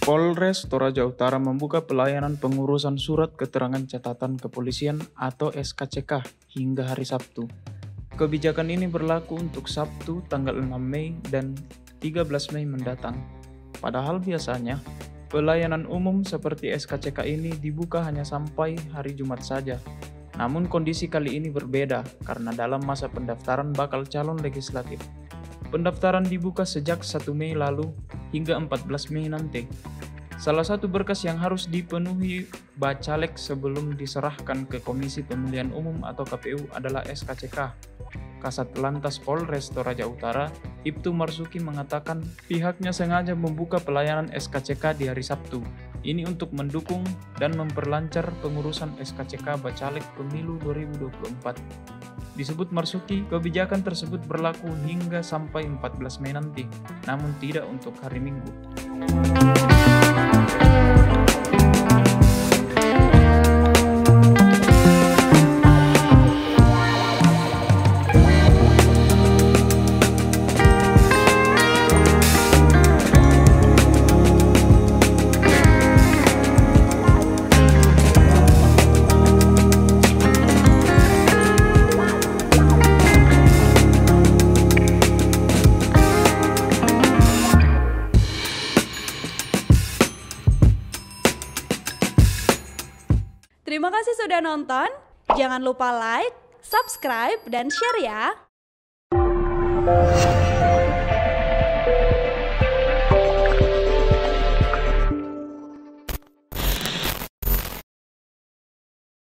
Polres Toraja Utara membuka pelayanan pengurusan surat keterangan catatan kepolisian atau SKCK hingga hari Sabtu. Kebijakan ini berlaku untuk Sabtu tanggal 6 Mei dan 13 Mei mendatang. Padahal biasanya, pelayanan umum seperti SKCK ini dibuka hanya sampai hari Jumat saja. Namun kondisi kali ini berbeda karena dalam masa pendaftaran bakal calon legislatif. Pendaftaran dibuka sejak 1 Mei lalu hingga 14 Mei nanti. Salah satu berkas yang harus dipenuhi bacalek sebelum diserahkan ke Komisi Pemilihan Umum atau KPU adalah SKCK. Kasat Lantas Polres Toraja Utara, Ibtu Marsuki mengatakan pihaknya sengaja membuka pelayanan SKCK di hari Sabtu. Ini untuk mendukung dan memperlancar pengurusan SKCK Bacalek Pemilu 2024. Disebut Marsuki, kebijakan tersebut berlaku hingga sampai 14 Mei nanti, namun tidak untuk hari Minggu. Terima kasih sudah nonton. Jangan lupa like, subscribe, dan share ya.